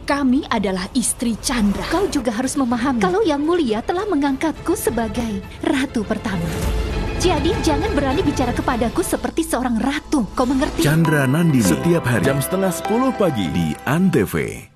Kami adalah istri Chandra. Kau juga harus memahami kalau Yang Mulia telah mengangkatku sebagai ratu pertama. Jadi jangan berani bicara kepadaku seperti seorang ratu. Kau mengerti? Chandra Nandini setiap hari jam 9:30 pagi di ANTV.